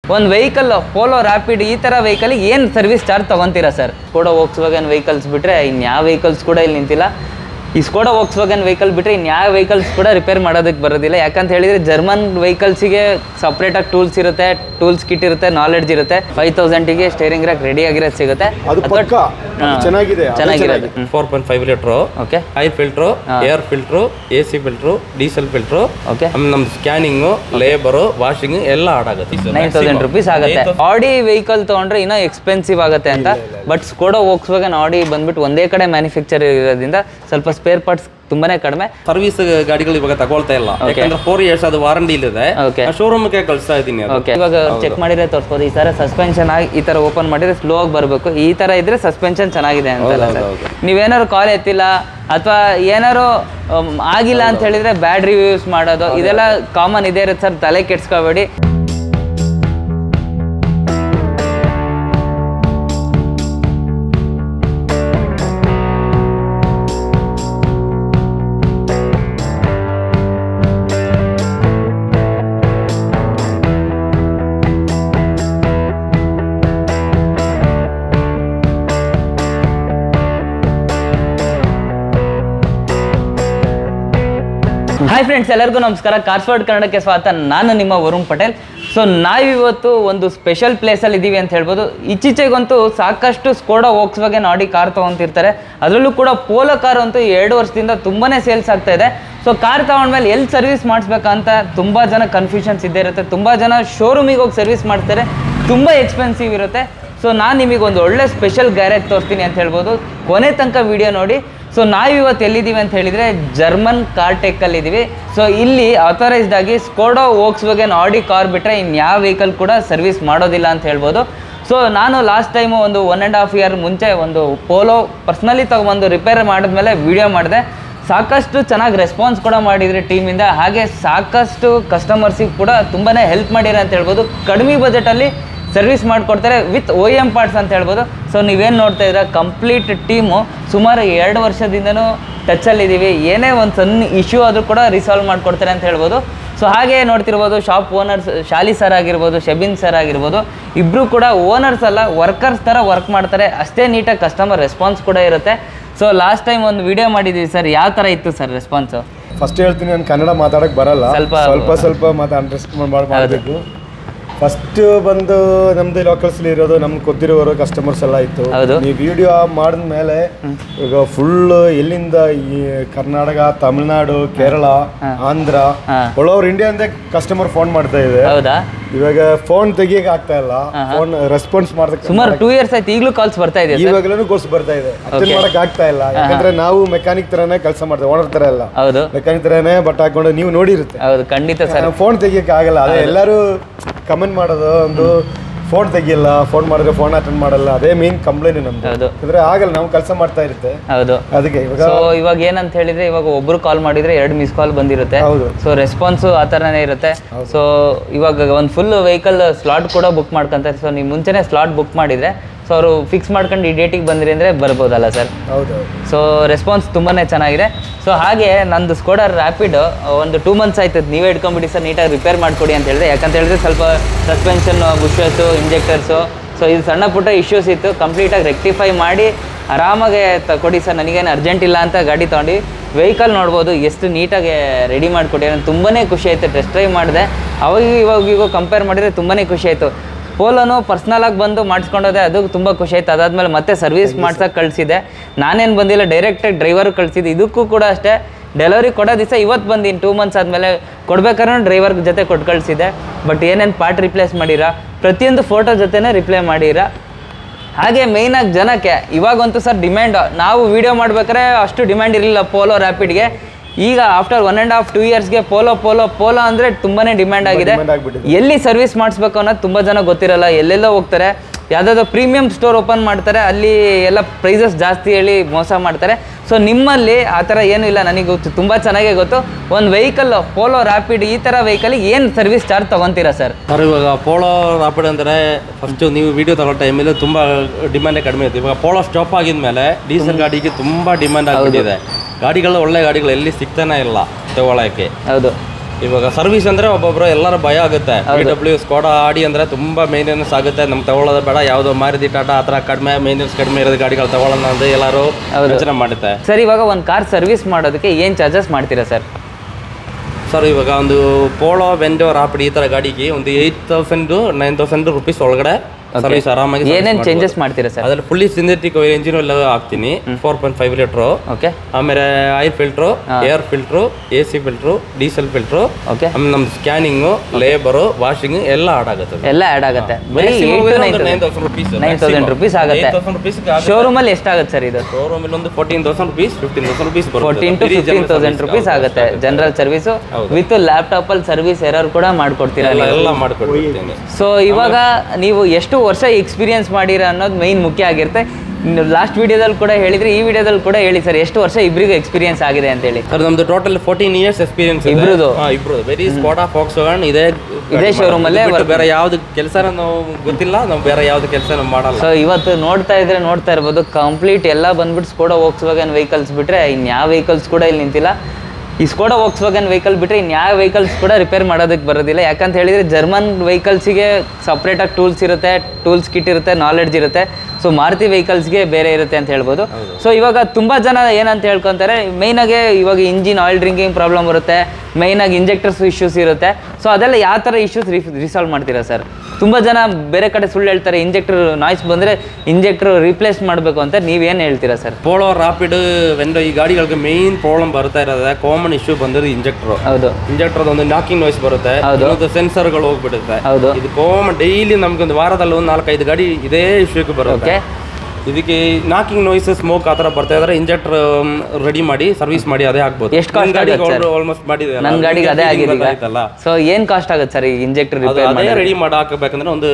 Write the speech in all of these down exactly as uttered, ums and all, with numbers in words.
ಒಂದು vehicle polo rapid ಈ ಥರ ವೆಹಿಕಲ್ಗೆ ಏನು ಸರ್ವಿಸ್ ಚಾರ್ಜ್ ತೊಗೊತೀರಾ ಸರ್? ಸ್ಕೋಡಾ ವೋಕ್ಸ್ವ್ಯಾಗನ್ ವೆಹಿಕಲ್ಸ್ ಬಿಟ್ಟರೆ ಇನ್ಯಾವ ವೆಹಿಕಲ್ಸ್ ಕೂಡ ಇಲ್ಲಿ ನಿಂತಿಲ್ಲ. ಈ ಸ್ಕೋಡಾ ವೋಕ್ಸ್ವ್ಯಾಗನ್ ವೆಹಿಕಲ್ ಬಿಟ್ಟರೆ ಇನ್ಯಾವ ವೆಹಿಕಲ್ಸ್ ಕೂಡ ರಿಪೇರ್ ಮಾಡೋದಕ್ಕೆ ಬರೋದಿಲ್ಲ. ಯಾಕಂತ ಹೇಳಿದರೆ ಜರ್ಮನ್ ವೆಹಿಕಲ್ಸಿಗೆ ಸಪ್ರೇಟಾಗಿ ಟೂಲ್ಸ್ ಇರುತ್ತೆ, ಟೂಲ್ಸ್ ಕಿಟ್ ಇರುತ್ತೆ, ನಾಲೆಡ್ಜ್ ಇರುತ್ತೆ. ಫೈವ್ ತೌಸಂಡಿಗೆ ಸ್ಟೇರಿಂಗ್ ರ್ಯಾಕ್ ರೆಡಿ ಆಗಿರೋದು ಸಿಗುತ್ತೆ. ಚೆನ್ನಾಗಿದೆ ಚೆನ್ನಾಗಿರೋದು. Four point five litre, okay, oil filter, air filter, A C filter, diesel filter, okay, ನಮ್ದು ಸ್ಕ್ಯಾನಿಂಗು, ಲೇಬರು, ವಾಷಿಂಗ್ ಎಲ್ಲ ಆಡ್ ಆಗುತ್ತೆ. ನೈನ್ ತೌಸಂಡ್ ರುಪೀಸ್ ಆಗುತ್ತೆ. ಆಡಿ ವೆಹಿಕಲ್ ತೊಗೊಂಡ್ರೆ ಇನ್ನೂ ಎಕ್ಸ್ಪೆನ್ಸಿವ್ ಆಗುತ್ತೆ ಅಂತ. ಬಟ್ ಸ್ಕೋಡಾ ವೋಕ್ಸ್ವ್ಯಾಗನ್ ಆಡಿ ಬಂದ್ಬಿಟ್ಟು ಒಂದೇ ಕಡೆ ಮ್ಯಾನುಫ್ಯಾಕ್ಚರ್ ಇರೋದ್ರಿಂದ ಸ್ವಲ್ಪ ಸ್ಪೇರ್ ಪಾರ್ಟ್ಸ್ ತುಂಬಾನೇ ಕಡಿಮೆ. ಸರ್ವಿಸ್ ಗಾಡಿಗಳು ಇವಾಗ ತಗೊಳ್ತಾ ಇಲ್ಲ, ಯಾಕಂದ್ರೆ ಫೋರ್ ಇಯರ್ಸ್ ಅದು ವಾರಂಟಿ ಇದೆ. ಶೋರೂಮ್ಗೆ ಕಳಿಸ್ತಾ ಇದ್ದೀನಿ. ಇವಾಗ ಚೆಕ್ ಮಾಡಿದ್ರೆ ತೋರಿಸ್ಬೋದು. ಈ ತರ ಸಸ್ಪೆನ್ಷನ್ ಆಗಿ ಈ ತರ ಓಪನ್ ಮಾಡಿದ್ರೆ ಸ್ಲೋ ಆಗಿ ಬರಬೇಕು. ಈ ತರ ಇದ್ರೆ ಸಸ್ಪೆನ್ಷನ್ ಚೆನ್ನಾಗಿದೆ ಅಂತಲ್ಲ ಸರ್. ನೀವೇನಾದ್ರು ಕಾಲ್ ಎತ್ತಿಲ್ಲ ಅಥವಾ ಏನಾರು ಆಗಿಲ್ಲ ಅಂತ ಹೇಳಿದ್ರೆ ಬ್ಯಾಡ್ ರಿವ್ಯೂಸ್ ಮಾಡೋದು ಇದೆಲ್ಲ ಕಾಮನ್ ಇದೇ ಇರುತ್ತೆ ಸರ್, ತಲೆ ಕೆಡ್ಸ್ಕೋಬೇಡಿ. ಹಾಯ್ ಫ್ರೆಂಡ್ಸ್, ಎಲ್ಲರಿಗೂ ನಮಸ್ಕಾರ. ಕಾರ್ಸ್ ವರ್ಲ್ಡ್ ಕನ್ನಡಕ್ಕೆ ಸ್ವಾಗತ. ನಾನು ನಿಮ್ಮ ವರುಣ್ ಪಟೇಲ್. ಸೊ ನಾವಿವತ್ತು ಒಂದು ಸ್ಪೆಷಲ್ ಪ್ಲೇಸಲ್ಲಿ ಇದ್ದೀವಿ ಅಂತ ಹೇಳ್ಬೋದು. ಇತ್ತೀಚೆಗಂತೂ ಸಾಕಷ್ಟು ಸ್ಕೋಡಾ ವೋಕ್ಸ್ವ್ಯಾಗನ್ ಆಡಿ ಕಾರ್ ತೊಗೊತಿರ್ತಾರೆ. ಅದರಲ್ಲೂ ಕೂಡ ಪೋಲೋ ಕಾರ್ ಅಂತೂ ಎರಡು ವರ್ಷದಿಂದ ತುಂಬಾ ಸೇಲ್ಸ್ ಆಗ್ತಾ ಇದೆ. ಸೊ ಕಾರ್ ತೊಗೊಂಡ್ಮೇಲೆ ಎಲ್ಲಿ ಸರ್ವಿಸ್ ಮಾಡಿಸ್ಬೇಕಂತ ತುಂಬ ಜನ ಕನ್ಫ್ಯೂಷನ್ಸ್ ಇದ್ದೇ ಇರುತ್ತೆ. ತುಂಬ ಜನ ಶೋರೂಮಿಗೆ ಹೋಗಿ ಸರ್ವಿಸ್ ಮಾಡ್ತಾರೆ, ತುಂಬ ಎಕ್ಸ್ಪೆನ್ಸಿವ್ ಇರುತ್ತೆ. ಸೊ ನಾನು ನಿಮಗೆ ಒಂದು ಒಳ್ಳೆ ಸ್ಪೆಷಲ್ ಗ್ಯಾರೇಜ್ ತೋರಿಸ್ತೀನಿ ಅಂತ ಹೇಳ್ಬೋದು. ಕೊನೆ ತನಕ ವಿಡಿಯೋ ನೋಡಿ. ಸೊ ನಾವಿವತ್ತು ಎಲ್ಲಿದ್ದೀವಿ ಅಂತ ಹೇಳಿದರೆ ಜರ್ಮನ್ ಕಾರ್ ಟೆಕ್ಕಲ್ಲಿದ್ದೀವಿ. ಸೊ ಇಲ್ಲಿ ಆಥರೈಸ್ಡ್ ಆಗಿ ಸ್ಕೋಡಾ ವೋಕ್ಸ್ವ್ಯಾಗನ್ ಆಡಿ ಕಾರ್ ಬಿಟ್ಟರೆ ಇನ್ಯಾವ ವೆಹಿಕಲ್ ಕೂಡ ಸರ್ವಿಸ್ ಮಾಡೋದಿಲ್ಲ ಅಂತ ಹೇಳ್ಬೋದು. ಸೊ ನಾನು ಲಾಸ್ಟ್ ಟೈಮು ಒಂದು ಒನ್ ಆ್ಯಂಡ್ ಹಾಫ್ ಇಯರ್ ಮುಂಚೆ ಒಂದು ಪೋಲೋ ಪರ್ಸ್ನಲಿ ತೊಗೊಂಬಂದು ರಿಪೇರ್ ಮಾಡಿದ್ಮೇಲೆ ವಿಡಿಯೋ ಮಾಡಿದೆ. ಸಾಕಷ್ಟು ಚೆನ್ನಾಗಿ ರೆಸ್ಪಾನ್ಸ್ ಕೂಡ ಮಾಡಿದ್ರಿ ಟೀಮಿಂದ. ಹಾಗೆ ಸಾಕಷ್ಟು ಕಸ್ಟಮರ್ಸಿಗೆ ಕೂಡ ತುಂಬಾ ಹೆಲ್ಪ್ ಮಾಡಿರ ಅಂತ ಹೇಳ್ಬೋದು. ಕಡಿಮೆ ಬಜೆಟಲ್ಲಿ ಸರ್ವಿಸ್ ಮಾಡಿಕೊಡ್ತಾರೆ ವಿತ್ ಒ ಎಮ್ ಪಾರ್ಟ್ಸ್ ಅಂತ ಹೇಳ್ಬೋದು. ಸೊ ನೀವೇನು ನೋಡ್ತಾ ಇದ್ದೀರಾ, ಕಂಪ್ಲೀಟ್ ಟೀಮು ಸುಮಾರು ಎರಡು ವರ್ಷದಿಂದನೂ ಟಚಲ್ಲಿದ್ದೀವಿ. ಏನೇ ಒಂದು ಸಣ್ಣ ಇಶ್ಯೂ ಆದರೂ ಕೂಡ ರಿಸಾಲ್ವ್ ಮಾಡಿಕೊಡ್ತಾರೆ ಅಂತ ಹೇಳ್ಬೋದು. ಸೊ ಹಾಗೆ ನೋಡ್ತಿರ್ಬೋದು, ಶಾಪ್ ಓನರ್ಸ್ ಶಾಲಿ ಸರ್ ಆಗಿರ್ಬೋದು, ಶಬಿನ್ ಸರ್ ಆಗಿರ್ಬೋದು, ಇಬ್ಬರು ಕೂಡ ಓನರ್ಸ್ ಅಲ್ಲ, ವರ್ಕರ್ಸ್ ಥರ ವರ್ಕ್ ಮಾಡ್ತಾರೆ. ಅಷ್ಟೇ ನೀಟಾಗಿ ಕಸ್ಟಮರ್ ರೆಸ್ಪಾನ್ಸ್ ಕೂಡ ಇರುತ್ತೆ. ಸೊ ಲಾಸ್ಟ್ ಟೈಮ್ ಒಂದು ವಿಡಿಯೋ ಮಾಡಿದ್ದೀವಿ ಸರ್, ಯಾವ ಥರ ಇತ್ತು ಸರ್ ರೆಸ್ಪಾನ್ಸು? ಫಸ್ಟ್ ಹೇಳ್ತೀನಿ, ನಾನು ಕನ್ನಡ ಮಾತಾಡೋಕ್ಕೆ ಬರಲ್ಲ, ಸ್ವಲ್ಪ ಸ್ವಲ್ಪ ಸ್ವಲ್ಪ ಮಾತು ಅಂಡರ್ಸ್ಟ್ಯಾಂಡ್ ಮಾಡಬೇಕು. ಫಸ್ಟ್ ಬಂದು ನಮ್ದು ಲೋಕಲ್ಸ್ಲಿ ಇರೋದು ನಮ್ಗೆ ಗೊತ್ತಿರೋರು ಕಸ್ಟಮರ್ಸ್ ಎಲ್ಲ ಇತ್ತು. ನೀವು ವಿಡಿಯೋ ಮಾಡಿದ್ಮೇಲೆ ಈಗ ಫುಲ್ ಎಲ್ಲಿಂದ ಈ Karnataka, Tamil Nadu, Kerala, Andhra, all over India ಅಂತ ಕಸ್ಟಮರ್ ಫೋನ್ ಮಾಡ್ತಾ ಇದೆ. ಇವಾಗ ಫೋನ್ ತೆಗಿಯಕ್ಕೆ ಆಗ್ತಾ ಇಲ್ಲ, ಫೋನ್ ರೆಸ್ಪಾನ್ಸ್ ಮಾಡಕ್ಕೆ ಸುಮಾರು ಟೂ ಇಯರ್ಸ್ ಆಯ್ತು, ಈಗಲೂ ಕಾಲ್ಸ್ ಬರ್ತಾ ಇದೆ. ಇವಾಗಲೂ ಕಾಲ್ಸ್ ಬರ್ತಾ ಇದೆ, ಅಟೆಂಡ್ ಮಾಡಕ್ ಆಗ್ತಾ ಇಲ್ಲ. ಯಾಕಂದ್ರೆ ನಾವು ಮೆಕ್ಯಾನಿಕ್ ತರನೇ ಕೆಲಸ ಮಾಡ್ತೇವೆ, ಓನರ್ ತರ ಎಲ್ಲ. ಹೌದು, ಮೆಕ್ಯಾನಿಕ್ ತರನೇ ಬಟ್ ಹಾಕೊಂಡು ನೀವು ನೋಡಿರುತ್ತೆ. ಹೌದು, ಖಂಡಿತ ಸರ್. ಫೋನ್ ತೆಗಿಯಕ್ಕೆ ಆಗಲ್ಲ. ಅದೇ ಎಲ್ಲರೂ ಕಮೆಂಟ್ ಮಾಡೋದು ಒಂದು ಫೋನ್ ತೆಗಿಯಲ್ಲ, ಫೋನ್ ಮಾಡಿದ್ರೆ ಫೋನ್ ಅಟೆಂಡ್ ಮಾಡಲ್ಲ, ಅದೇ ಮೇನ್ ಕಂಪ್ಲೇಂಟ್ ನಮ್ದು. ಅಂದ್ರೆ ಆಗಲ್ಲ, ನಾವು ಕೆಲಸ ಮಾಡ್ತಾ ಇರುತ್ತೆ. ಹೌದು, ಅದಕ್ಕೆ ಸೊ ಇವಾಗ ಏನಂತ ಹೇಳಿದ್ರೆ, ಇವಾಗ ಒಬ್ರು ಕಾಲ್ ಮಾಡಿದ್ರೆ ಎರಡು ಮಿಸ್ ಕಾಲ್ ಬಂದಿರುತ್ತೆ. ಸೊ ರೆಸ್ಪಾನ್ಸ್ ಆ ಥರನೇ ಇರುತ್ತೆ. ಸೊ ಇವಾಗ ಒಂದು ಫುಲ್ ವೆಹಿಕಲ್ ಸ್ಲಾಟ್ ಕೂಡ ಬುಕ್ ಮಾಡ್ಕೊಂತಾರೆ. ಸೊ ನೀವು ಮುಂಚೆನೇ ಸ್ಲಾಟ್ ಬುಕ್ ಮಾಡಿದ್ರೆ ಸೊ ಅವರು ಫಿಕ್ಸ್ ಮಾಡ್ಕೊಂಡು ಈ ಡೇಟಿಗೆ ಬಂದ್ರಿ ಅಂದರೆ ಬರ್ಬೋದಲ್ಲ ಸರ್? ಹೌದು. ಸೊ ರೆಸ್ಪಾನ್ಸ್ ತುಂಬಾ ಚೆನ್ನಾಗಿದೆ. ಸೊ ಹಾಗೆ ನಂದು ಸ್ಕೋಡಾ ರ್ಯಾಪಿಡ್ ಒಂದು ಟೂ ಮಂತ್ಸ್ ಆಯ್ತದೆ, ನೀವೇ ಇಟ್ಕೊಂಡ್ಬಿಡಿ ಸರ್, ನೀಟಾಗಿ ರಿಪೇರ್ ಮಾಡಿಕೊಡಿ ಅಂತ ಹೇಳಿದೆ. ಯಾಕಂತ ಹೇಳಿದ್ರೆ ಸ್ವಲ್ಪ ಸಸ್ಪೆನ್ಷನ್, ಬುಷಸ್ಸು, ಇಂಜೆಕ್ಟರ್ಸು, ಸೊ ಇದು ಸಣ್ಣ ಪುಟ್ಟ ಇಶ್ಯೂಸ್ ಇತ್ತು. ಕಂಪ್ಲೀಟಾಗಿ ರೆಕ್ಟಿಫೈ ಮಾಡಿ ಆರಾಮಾಗೆ ತ ಕೊಡಿ ಸರ್, ನನಗೇನು ಅರ್ಜೆಂಟ್ ಇಲ್ಲ ಅಂತ ಗಾಡಿ ತೊಗೊಂಡು ವೆಹಿಕಲ್ ನೋಡ್ಬೋದು ಎಷ್ಟು ನೀಟಾಗಿ ರೆಡಿ ಮಾಡಿಕೊಡಿ. ನನಗೆ ತುಂಬಾ ಖುಷಿ ಆಯಿತು. ಟೆಸ್ಟ್ ಡ್ರೈವ್ ಮಾಡಿದೆ, ಅವಾಗ ಇವಾಗ ಈಗ ಕಂಪೇರ್ ಮಾಡಿದರೆ ತುಂಬಾ ಖುಷಿ ಆಯಿತು. ಪೋಲೋನು ಪರ್ಸ್ನಲಾಗಿ ಬಂದು ಮಾಡಿಸ್ಕೊಂಡೋದೆ, ಅದು ತುಂಬ ಖುಷಿ ಆಯ್ತು. ಅದಾದಮೇಲೆ ಮತ್ತೆ ಸರ್ವಿಸ್ ಮಾಡ್ಸೋಕೆ ಕಳಿಸಿದೆ. ನಾನೇನು ಬಂದಿಲ್ಲ, ಡೈರೆಕ್ಟಾಗಿ ಡ್ರೈವರ್ ಕಳಿಸಿದ್ದು. ಇದಕ್ಕೂ ಕೂಡ ಅಷ್ಟೇ, ಡೆಲಿವರಿ ಕೊಡೋ ದಿವಸ ಇವತ್ತು ಬಂದಿನಿ, ಟೂ ಮಂತ್ಸ್ ಆದಮೇಲೆ ಕೊಡ್ಬೇಕಾದ್ರೆ ಡ್ರೈವರ್ ಜೊತೆ ಕೊಟ್ಟು ಕಳಿಸಿದೆ. ಬಟ್ ಏನೇನು ಪಾರ್ಟ್ ರಿಪ್ಲೇಸ್ ಮಾಡಿರಾ, ಪ್ರತಿಯೊಂದು ಫೋಟೋ ಜೊತೆನೇ ರಿಪ್ಲೈ ಮಾಡಿರಾ. ಹಾಗೆ ಮೇಯ್ನಾಗಿ ಜನಕ್ಕೆ ಇವಾಗಂತೂ ಸರ್ ಡಿಮ್ಯಾಂಡ್, ನಾವು ವೀಡಿಯೋ ಮಾಡ್ಬೇಕಾದ್ರೆ ಅಷ್ಟು ಡಿಮ್ಯಾಂಡ್ ಇರಲಿಲ್ಲ ಪೋಲೋ ರ್ಯಾಪಿಡ್ಗೆ. ಈಗ after one and half two ಇಯರ್ಸ್ಗೆ ಪೋಲೋ ಪೋಲೋ ಪೋಲೋ ಅಂದರೆ ತುಂಬಾ ಡಿಮ್ಯಾಂಡ್ ಆಗಿದೆ. ಎಲ್ಲಿ ಸರ್ವಿಸ್ ಮಾಡಿಸ್ಬೇಕು ಅನ್ನೋದು ತುಂಬ ಜನ ಗೊತ್ತಿರಲ್ಲ, ಎಲ್ಲೆಲ್ಲೋ ಹೋಗ್ತಾರೆ, ಯಾವುದಾದ್ರು ಪ್ರೀಮಿಯಂ ಸ್ಟೋರ್ ಓಪನ್ ಮಾಡ್ತಾರೆ, ಅಲ್ಲಿ ಎಲ್ಲ ಪ್ರೈಸಸ್ ಜಾಸ್ತಿ ಹೇಳಿ ಮೋಸ ಮಾಡ್ತಾರೆ. ಸೊ ನಿಮ್ಮಲ್ಲಿ ಆ ಥರ ಏನೂ ಇಲ್ಲ, ನನಗೆ ಗೊತ್ತು, ತುಂಬ ಚೆನ್ನಾಗೇ ಗೊತ್ತು. ಒಂದು ವೆಹಿಕಲ್ ಪೋಲೋ ರ್ಯಾಪಿಡ್ ಈ ಥರ ವೆಹಿಕಲ್ಗೆ ಏನು ಸರ್ವಿಸ್ ಚಾರ್ಜ್ ತೊಗೊತೀರಾ ಸರ್? ಸರ್ ಇವಾಗ ಪೋಲೋ ರ್ಯಾಪಿಡ್ ಅಂದರೆ ಫಸ್ಟು ನೀವು ವಿಡಿಯೋ ತಗೊಳ್ಳೋ ಟೈಮಲ್ಲಿ ತುಂಬ ಡಿಮ್ಯಾಂಡೇ ಕಡಿಮೆ ಇತ್ತು. ಇವಾಗ ಪೋಲೋ ಸ್ಟಾಪ್ ಆಗಿದ್ಮೇಲೆ ಡೀಸೆಲ್ ಗಾಡಿಗೆ ತುಂಬ ಡಿಮ್ಯಾಂಡ್ ಆಗಿಬಿಟ್ಟಿದೆ. ಗಾಡಿಗಳು ಒಳ್ಳೆ ಗಾಡಿಗಳು ಎಲ್ಲಿ ಸಿಗ್ತಾನೆ ಇಲ್ಲ ತಗೊಳ್ಳೋಕ್ಕೆ. ಹೌದು, ಇವಾಗ ಸರ್ವಿಸ್ ಅಂದ್ರೆ ಒಬ್ಬೊಬ್ರು ಎಲ್ಲರ ಭಯ ಆಗುತ್ತೆ. ಬಿ ಡಬ್ಲ್ಯೂ ಸ್ಕೋಡಾ ಆಡಿ ಅಂದ್ರೆ ತುಂಬಾ ಮೇಂಟೆನೆನ್ಸ್ ಆಗುತ್ತೆ, ನಮ್ಗೆ ತಗೊಳ್ಳೋದು ಬೇಡ, ಯಾವುದೋ ಮಾರುತಿ ಟಾಟಾ ಆ ಥರ ಕಡಿಮೆ ಮೇಂಟೆನೆನ್ಸ್ ಕಡಿಮೆ ಇರೋದು ಗಾಡಿಗಳು ತಗೊಳ್ಳೋಣ ಅಂತ ಎಲ್ಲರೂ ಯೋಚನೆ ಮಾಡುತ್ತೆ. ಸರ್ ಇವಾಗ ಒಂದು ಕಾರ್ ಸರ್ವಿಸ್ ಮಾಡೋದಕ್ಕೆ ಏನು ಚಾರ್ಜಸ್ ಮಾಡ್ತೀರಾ ಸರ್? ಸರ್ ಇವಾಗ ಒಂದು ಪೋಲೋ ವೆಂಡೋ ರಾಪಿಡ್ ಈ ಥರ ಗಾಡಿಗೆ ಒಂದು eight thousand nine thousand rupees ಒಳಗಡೆ ಸರ್ವಿಸ್ ಆರಾಮಾಗಿ. ಏನೇನು ಚೇಂಜಸ್ ಮಾಡ್ತೀರಾ ಸರ್? ಅದ್ರಲ್ಲಿ ಫುಲ್ಲಿ ಸಿಂಥೆಟಿಕ್ ಇಂಜಿನ್ ಎಲ್ಲ ಹಾಕ್ತೀನಿ, four point five litre. Okay. ಆಮೇಲೆ oil filter, air filter, A C filter, diesel filter. Okay. ಆಮೇಲೆ ನಮ್ಮ ಸ್ಕ್ಯಾನಿಂಗು, ಲೇಬರು, ವಾಷಿಂಗ್ ಎಲ್ಲ ಆಡ್ ಆಗುತ್ತೆ. ಎಲ್ಲ ಆಡ್ ಆಗುತ್ತೆ. ಬರೀ nine thousand rupees nine thousand rupees ಆಗುತ್ತೆ. ಶೋರೂಮಲ್ಲಿ ಎಷ್ಟಾಗುತ್ತೆ ಸರ್ ಇದು? ಶೋರೂಮಲ್ಲಿ ಒಂದು fourteen thousand rupees fifteen thousand rupees fourteen to fifteen thousand rupees ಆಗುತ್ತೆ ಜನರಲ್ ಸರ್ವಿಸು ವಿತ್ ಲ್ಯಾಪ್ಟಾಪ್ ಅಲ್ಲಿ ಸರ್ವಿಸ್ ಎರರ್ ಕೂಡ ಮಾಡ್ಕೊಡ್ತೀರಾ? ಎಲ್ಲ ಮಾಡ್ಕೊಡ್ತೀನಿ. ಸೊ ಇವಾಗ ನೀವು ಎಷ್ಟು ವರ್ಷ ಎಕ್ಸ್ಪೀರಿಯನ್ಸ್ ಮಾಡಿರ ಅನ್ನೋದು ಮೈನ್ ಮುಖ್ಯ ಆಗಿರುತ್ತೆ. ಲಾಸ್ಟ್ ವಿಡಿಯೋದಲ್ಲಿ ಕೂಡ ಹೇಳಿದ್ರೆ, ಈ ವಿಡಿಯೋದಲ್ಲಿ ಕೂಡ ಹೇಳಿ ಸರ್, ಎಷ್ಟು ವರ್ಷ ಇಬ್ಬರಿಗೂ ಎಕ್ಸ್ಪೀರಿಯನ್ಸ್ ಆಗಿದೆ ಅಂತ ಹೇಳಿ. ಸರ್ ನಮ್ದು ಟೋಟಲ್ ಫೋರ್ಟೀನ್ ಇಯರ್ಸ್ ಎಕ್ಸ್ಪೀರಿಯನ್ಸ್ ಇಬ್ರದು. ಇಬ್ರು ಬರೀ ಸ್ಕೋಡಾ ಫಾಕ್ಸ್ವ್ಯಾಗನ್ ಇದೇ ಇದೇ ಶೋರೂಮ್ ಅಲ್ಲೇ ಬೇರೆ ಯಾವ್ದು ಕೆಲಸ ನಾವು ಗೊತ್ತಿಲ್ಲ, ನಾವು ಬೇರೆ ಯಾವ್ದು ಕೆಲಸ ನಾವು ಮಾಡಲ್ಲ. ಸೊ ಇವತ್ತು ನೋಡ್ತಾ ಇದ್ರೆ ನೋಡ್ತಾ ಇರ್ಬೋದು, ಕಂಪ್ಲೀಟ್ ಎಲ್ಲ ಬಂದ್ಬಿಟ್ಟು ಸ್ಕೋಡಾ ವೋಕ್ಸ್ವ್ಯಾಗನ್ ವೆಹಿಕಲ್ಸ್ ಬಿಟ್ರೆ ಇನ್ಯಾವ ವೆಹಿಕಲ್ಸ್ ಕೂಡ ಇಲ್ಲಿ ನಿಂತಿಲ್ಲ. ಈ ಸ್ಕೋಡಾ ವೋಕ್ಸ್ವ್ಯಾಗನ್ ವೆಹಿಕಲ್ ಬಿಟ್ಟರೆ ಇನ್ಯಾವ ವೆಹಿಕಲ್ಸ್ ಕೂಡ ರಿಪೇರ್ ಮಾಡೋದಕ್ಕೆ ಬರೋದಿಲ್ಲ. ಯಾಕಂತ ಹೇಳಿದರೆ ಜರ್ಮನ್ ವೆಹಿಕಲ್ಸಿಗೆ ಸಪ್ರೇಟಾಗಿ ಟೂಲ್ಸ್ ಇರುತ್ತೆ, ಟೂಲ್ಸ್ ಕಿಟ್ ಇರುತ್ತೆ, ನಾಲೆಡ್ಜ್ ಇರುತ್ತೆ. ಸೊ ಮಾರುತಿ ವೆಹಿಕಲ್ಸ್ಗೆ ಬೇರೆ ಇರುತ್ತೆ ಅಂತ ಹೇಳ್ಬೋದು. ಸೊ ಇವಾಗ ತುಂಬ ಜನ ಏನಂತ ಹೇಳ್ಕೊತಾರೆ, ಮೈನಾಗೆ ಇವಾಗ ಇಂಜಿನ್ ಆಯಿಲ್ ಡ್ರಿಂಕಿಂಗ್ ಪ್ರಾಬ್ಲಮ್ ಬರುತ್ತೆ, ಮೈನಾಗಿ ಇಂಜೆಕ್ಟರ್ಸ್ ಇಶ್ಯೂಸ್ ಇರುತ್ತೆ. ಸೊ ಅದೆಲ್ಲ ಯಾವ ಥರ ಇಶ್ಯೂಸ್ ರಿಸಾಲ್ವ್ ಮಾಡ್ತೀರಾ ಸರ್? ತುಂಬ ಜನ ಬೇರೆ ಕಡೆ ಸುಳ್ಳು ಹೇಳ್ತಾರೆ, ಇಂಜೆಕ್ಟರ್ ನಾಯ್ಸ್ ಬಂದರೆ ಇಂಜೆಕ್ಟರ್ ರೀಪ್ಲೇಸ್ ಮಾಡಬೇಕು ಅಂತ. ನೀವೇನು ಹೇಳ್ತೀರಾ ಸರ್? ಪೋಲೋ ರಾಪಿಡ್ ವೆಂಡೋ ಈ ಗಾಡಿಗಳಿಗೆ ಮೇನ್ ಪ್ರಾಬ್ಲಮ್ ಬರ್ತಾ ಇರೋದೇ ಕಾಮನ್ ಇಶ್ಯೂ ಬಂದಿರೋದು ಇಂಜೆಕ್ಟರ್. ಹೌದು. ಇಂಜೆಕ್ಟರ್ ಒಂದು ನಾಕಿಂಗ್ ನಾಯ್ಸ್ ಬರುತ್ತೆ, ಸೆನ್ಸರ್ಗಳು ಹೋಗ್ಬಿಡುತ್ತೆ. ಹೌದು. ಇದು ಕಾಮನ್ ಡೈಲಿ ನಮ್ಗೆ ಒಂದು ವಾರದಲ್ಲಿ ಒಂದು ನಾಲ್ಕೈದು ಗಾಡಿ ಇದೇ ಇಶ್ಯೂಗೆ ಬರುತ್ತೆ. ಇದಕ್ಕೆ ನಾಕಿಂಗ್ ನಾಯ್ಸ್, ಸ್ಮೋಕ್ ಆ ಥರ ಬರ್ತಾ ಇದ್ರೆ ಇಂಜೆಕ್ಟರ್ ರೆಡಿ ಮಾಡಿ ಸರ್ವಿಸ್ ಮಾಡಿ ಅದೇ ಆಗ್ಬೋದು. ಎಷ್ಟು ಕಾಸ್ಟ್ ಆಗುತ್ತೆ? ಆಲ್ಮೋಸ್ಟ್ ಮಾಡಿದೆ ನನ್ನ ಗಾಡಿಗೆ ಅದೇ ಆಗಿದೆ. ಸೊ ಏನು ಕಾಸ್ಟ್ ಆಗುತ್ತೆ ಸರ್ ಈ ಇಂಜೆಕ್ಟರ್ ರಿಪೇರ್ ಮಾಡಿ ರೆಡಿ ಮಾಡಿ ಹಾಕಬೇಕಂದ್ರೆ? ಒಂದು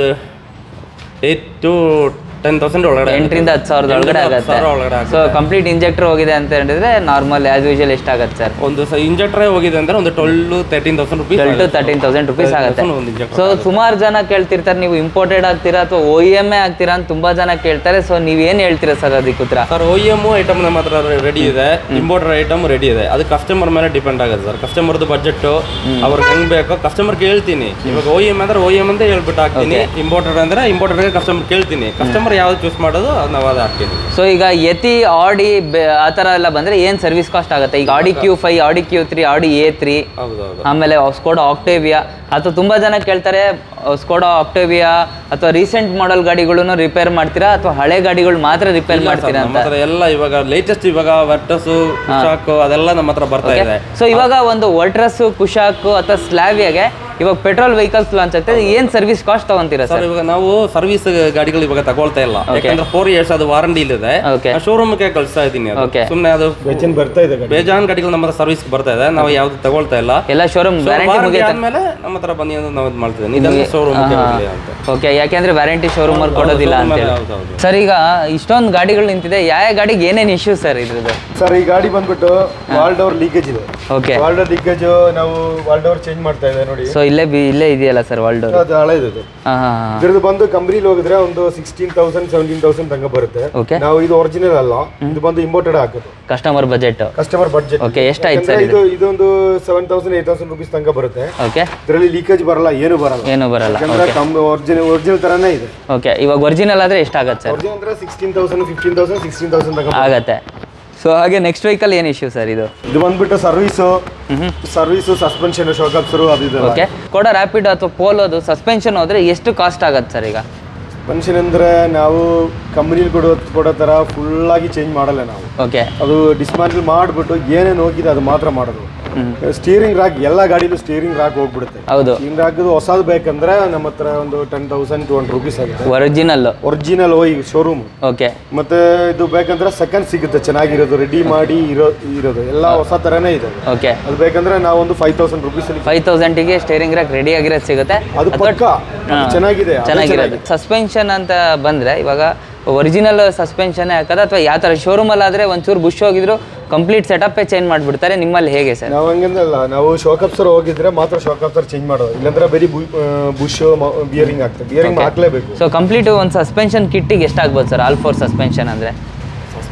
ಏಟ್ ಟು ಟೆನ್ ತೌಸಂಡ್ ಒಳಗಡೆ, ಎಂಟರಿಂದ ಹತ್ತು ಸಾವಿರದ ಒಳಗಡೆ ಆಗುತ್ತೆ. ಸೊ ಕಂಪ್ಲೀಟ್ ಇಂಜೆಕ್ಟರ್ ಹೋಗಿದೆ ಅಂತ ಹೇಳಿದ್ರೆ ನಾರ್ಮಲ್ ಆಸ್ ಯೂಶುವಲ್ ಎಷ್ಟಾಗುತ್ತೆ ಸರ್? ಒಂದು ಇಂಜೆಕ್ಟರ್ ಹೋಗಿದೆ ಅಂದ್ರೆ ಒಂದು twelve to thirteen thousand rupees twelve to thirteen thousand rupees ಆಗುತ್ತೆ. ಸೊ ಸುಮಾರು ಜನ ಕೇಳ್ತಿರ್ತಾರೆ, ನೀವು ಇಂಪೋರ್ಟೆಡ್ ಆಗ್ತೀರಾ ಅಥವಾ ಓ ಇ ಎಮ್ ಎ ಆಗ್ತೀರಾ ಅಂತ ತುಂಬಾ ಜನ ಕೇಳ್ತಾರೆ. ಸೊ ನೀವೇನು ಹೇಳ್ತೀರಾ ಸರ್ ಅದಕ್ಕೆ ಉತ್ತರ? Sir O E M item ನಮ್ಮ ಹತ್ರ ರೆಡಿ ಇದೆ, ಇಂಪೋರ್ಟೆಡ್ ಐಟಮ್ ರೆಡಿ ಇದೆ. ಅದು ಕಸ್ಟಮರ್ ಮೇಲೆ ಡಿಪೆಂಡ್ ಆಗುತ್ತೆ ಸರ್. ಕಸ್ಟಮರ್ದು ಬಜೆಟ್ ಅವ್ರಿಗೆ ಹೆಂಗ್ ಬೇಕೋ ಕಸ್ಟಮರ್ ಕೇಳ್ತೀನಿ. ಇವಾಗ ಓ ಇ ಎಮ್ ಅಂದ್ರೆ ಓ ಇ ಎಮ್ ಅಂತ ಹೇಳ್ಬಿಟ್ಟು ಹಾಕ್ತೀನಿ, ಇಂಪೋರ್ಟೆಡ್ ಅಂದ್ರೆ ಇಂಪೋರ್ಟೆಡ್ ಕಸ್ಟಮರ್ ಕೇಳ್ತೀನಿ. ಕಸ್ಟಮರ್ ಯಾವ್ದು ಚೂಸ್ ಮಾಡೋದು ನಾವು ಅದು ಹಾಕ್ತೀನಿ. ಸೊ ಈಗ ಯತಿ, ಆಡಿ ಆ ಥರ ಎಲ್ಲ ಬಂದರೆ ಏನು ಸರ್ವಿಸ್ ಕಾಸ್ಟ್ ಆಗುತ್ತೆ? ಈಗ Audi Q five, Audi Q three, Audi A three, ಆಮೇಲೆ ಸ್ಕೋಡಾ ಆಕ್ಟೇವಿಯಾ, ಅಥವಾ ತುಂಬ ಜನ ಕೇಳ್ತಾರೆ ಸ್ಕೋಡಾ ಆಕ್ಟೇವಿಯಾ ಅಥವಾ ರೀಸೆಂಟ್ ಮಾಡೆಲ್ ಗಾಡಿಗಳನ್ನು ರಿಪೇರ್ ಮಾಡ್ತೀರಾ ಅಥವಾ ಹಳೆ ಗಾಡಿಗಳು ಮಾತ್ರ ರಿಪೇರ್ ಮಾಡ್ತೀರಾ ಅಂತ? ಎಲ್ಲ ಇವಾಗ ಲೇಟೆಸ್ಟ್ ಇವಾಗ ವರ್ಟಸ್, ಕುಶಾಕ್ ಅದೆಲ್ಲ ನಮ್ಮ ಹತ್ರ ಬರ್ತಾ ಇದೆ. ಸೊ ಇವಾಗ ಒಂದು ವರ್ಟ್ರಸ್, ಕುಶಾಕ್ ಅಥವಾ ಸ್ಲಾವಿಯಾಗೆ ಇವಾಗ ಪೆಟ್ರೋಲ್ ವೆಹಿಕಲ್ಸ್ ಲಾಂಚ್ ಆಗ್ತದೆ, ಏನ್ ಸರ್ವಿಸ್ ಕಾಸ್ಟ್ ತಗೊಂತೀರಾ ಸರ್? ಇವಾಗ ನಾವು ಸರ್ವಿಸ್ ಗಾಡಿಗಳು ಇವಾಗ ತಗೊಳ್ತಾ ಇಲ್ಲ, ಯಾಕಂದ್ರೆ ಫೋರ್ ಇಯರ್ಸ್ ಅದು ವಾರಂಟಿ ಇದೆ. ಶೋರೂಮ್ಗೆ ಕಳಿಸ್ತಾ ಇದ್ದೀನಿ. ಸುಮ್ಮನೆ ಅದು ಬರ್ತಾ ಇದೆ, ಬೇಜಾನ್ ಗಾಡಿಗಳು ನಮ್ಮ ಹತ್ರ ಸರ್ವಿಸ್ ಬರ್ತಾ ಇದೆ, ನಾವು ಯಾವ್ದು ತಗೊಳ್ತಾ ಇಲ್ಲ. ಎಲ್ಲ ಶೋರೂಮ್ ವ್ಯಾರಂಟಿ ಆದ್ಮೇಲೆ ನಮ್ಮ ಹತ್ರ ಬಂದು ನಾವು ಇದು ಮಾಡ್ತಿದ್ದೇವೆ, ಇದನ್ನ ಶೋರೂಮ್ ಅಂತ. ಓಕೆ, ಯಾಕೆಂದ್ರೆ ವ್ಯಾರಂಟಿ ಶೋರೂಮ್ ಅಲ್ಲಿ ಕೊಡೋದಿಲ್ಲ ಅಂತ ಹೇಳಿ. ಸರ್ ಈಗ ಇಷ್ಟೊಂದು ಗಾಡಿಗಳು ನಿಂತಿದೆ, ಯಾವ ಗಾಡಿಗೆ ಏನೇನು ಇಶ್ಯೂ ಸರ್ ಇದ್ರದ್ದು? ಸರ್ ಈ ಗಾಡಿ ಬಂದ್ಬಿಟ್ಟು ವಾಲ್ ಡೋರ್ ಲೀಕೇಜ್ ಇದೆ. ಓಕೆ, ವಾಲ್ ಡೋರ್ ಲೀಕೇಜ್ ನಾವು ವಾಲ್ ಡೋರ್ ಚೇಂಜ್ ಮಾಡ್ತಾ ಇದ್ದೇವೆ ನೋಡಿ. ಸೊ ಇಲ್ಲೇ ಇಲ್ಲೇ ಇದೆಯಲ್ಲ ಸರ್ ವಾಲ್ ಡೋರ್? ಅದು ಹಳೆದು. ಇದ್ರದ್ದು ಬಂದು ಕಂಪ್ನಿಲಿ ಹೋಗಿದ್ರೆ ಒಂದು ಸಿಕ್ಸ್ಟೀನ್ ತೌಸಂಡ್ ಸೆವೆಂಟೀನ್ ತೌಸಂಡ್ ತನಕ ಬರುತ್ತೆ. ನಾವು ಇದು ಒರಿಜಿನಲ್ ಅಲ್ಲ, ಇದು ಬಂದು ಇಂಪೋರ್ಟೆಡ್ ಹಾಕೋದು. Customer budget customer budget okay, ಎಷ್ಟಾಯ್ತು ಸರ್ ಇದು? ಇದೊಂದು seven thousand eight thousand rupees ತನಕ ಬರುತ್ತೆ. ಓಕೆ, ಇದರಲ್ಲಿ ಲೀಕೇಜ್ ಬರಲ್ಲ, ಏನು ಬರಲ್ಲ, ಏನು ಬರಲ್ಲ. ಒರಿಜಿನಲ್ ಒರಿಜಿನಲ್ ತರನೇ ಇದೆ. ಓಕೆ, ಇವಾಗ ಒರಿಜಿನಲ್ ಆದ್ರೆ ಎಷ್ಟಾಗುತ್ತೆ ಸರ್? ಒರಿಜಿನಲ್ ಅಂದ್ರೆ sixteen thousand fifteen thousand sixteen thousand ತನಕ ಆಗುತ್ತೆ. ಸೊ ಹಾಗೆ ನೆಕ್ಸ್ಟ್ ವೆಹಿಕಲ್ ಏನು ಇಶ್ಯೂ ಸರ್ ಇದು? ಇದು ಬಂದ್ಬಿಟ್ಟು service service suspension, shock absorber ಅದು ಇದೆ. ಓಕೆ, ಸ್ಕೋಡಾ ರ್ಯಾಪಿಡ್ ಅಥವಾ ಪೋಲೋದು ಸಸ್ಪೆನ್ಷನ್ ಹೋದ್ರೆ ಎಷ್ಟು ಕಾಸ್ಟ್ ಆಗುತ್ತೆ ಸರ್? ಈಗ ಸಸ್ಪೆನ್ಷನ್ ಅಂದ್ರೆ ನಾವು ಕಂಪ್ನಿಲಿ ಕೊಡೋ ಕೊಡೋ ತರ ಫುಲ್ ಆಗಿ ಚೇಂಜ್ ಮಾಡಲ್ಲ ನಾವು. ಓಕೆ, ಅದು ಡಿಸ್ಮ್ಯಾಂಟಲ್ ಮಾಡಿಬಿಟ್ಟು ಏನೇನು ಹೋಗಿದೆ ಅದು ಮಾತ್ರ ಮಾಡೋದು. ಸ್ಟೀರಿಂಗ್ ರಾಕ್ ಎಲ್ಲ ಗಾಡಿಲೂ ಸ್ಟೀರಿಂಗ್ ರಾಕ್ ಹೋಗ್ಬಿಡುತ್ತೆ. ಹೌದು, ಸ್ಟೀರಿಂಗ್ ರಾಕ್ ಹೊಸದು ಬೇಕಂದ್ರೆ ನಮ್ಮ ಹತ್ರ ಒಂದು ten thousand two hundred rupees ಆಗುತ್ತೆ. ಒರಿಜಿನಲ್ ಒರಿಜಿನಲ್ ಹೋಗಿ ಶೋರೂಮ್. ಓಕೆ, ಮತ್ತೆ ಇದು ಬೇಕಂದ್ರೆ ಸೆಕೆಂಡ್ ಸಿಗುತ್ತೆ ಚೆನ್ನಾಗಿರೋದು, ರೆಡಿ ಮಾಡಿ ಇರೋ ಇರೋದು ಎಲ್ಲ ಹೊಸ ತರನೇ ಇದೆ. ಓಕೆ, ಅದು ಬೇಕಂದ್ರೆ ನಾವು ಒಂದು ಫೈವ್ ತೌಸಂಡ್ ರುಪೀಸ್ ಫೈವ್ ತೌಸಂಡಿಗೆ ಸ್ಟೇರಿಂಗ್ ರಾಕ್ ರೆಡಿ ಆಗಿರೋದು ಸಿಗುತ್ತೆ. ಅದು ಪಕ್ಕ ಚೆನ್ನಾಗಿದೆ, ಚೆನ್ನಾಗಿರೋದು. ಸಸ್ಪೆನ್ಷನ್ ಅಂತ ಬಂದ್ರೆ ಇವಾಗ ಒರಿಜಿನಲ್ ಸಸ್ಪೆನ್ಷನ್ ಹಾಕೋದು ಅಥವಾ ಯಾವ ಥರ? ಶೋರೂಮಲ್ಲಿ ಆದರೆ ಒಂಚೂರು ಬುಷ್ ಹೋಗಿದ್ರು ಕಂಪ್ಲೀಟ್ ಸೆಟಪ್ಪೇ ಚೇಂಜ್ ಮಾಡಿಬಿಡ್ತಾರೆ, ನಿಮ್ಮಲ್ಲಿ ಹೇಗೆ ಸರ್? ನಾವು ಹಂಗಂದಲ್ಲ, ನಾವು ಶಾಕ್ ಅಬ್ಸರ್ ಹೋಗಿದ್ರೆ ಮಾತ್ರ ಶಾಕ್ ಅಬ್ಸರ್ ಚೇಂಜ್ ಮಾಡೋದು, ಇಲ್ಲಾಂದ್ರೆ ಬರೀ ಬುಷ್ ಬಿಯರಿಂಗ್ ಆಗ್ತದೆ, ಬಿಯರಿಂಗ್ ಹಾಕ್ಲೇಬೇಕು. ಸೊ ಕಂಪ್ಲೀಟ್ ಒಂದು ಸಸ್ಪೆನ್ಷನ್ ಕಿಟ್ಟಿಗೆ ಎಷ್ಟಾಗ್ಬೋದು ಸರ್ ಆಲ್ ಫೋರ್ ಸಸ್ಪೆನ್ಷನ್ ಅಂದರೆ?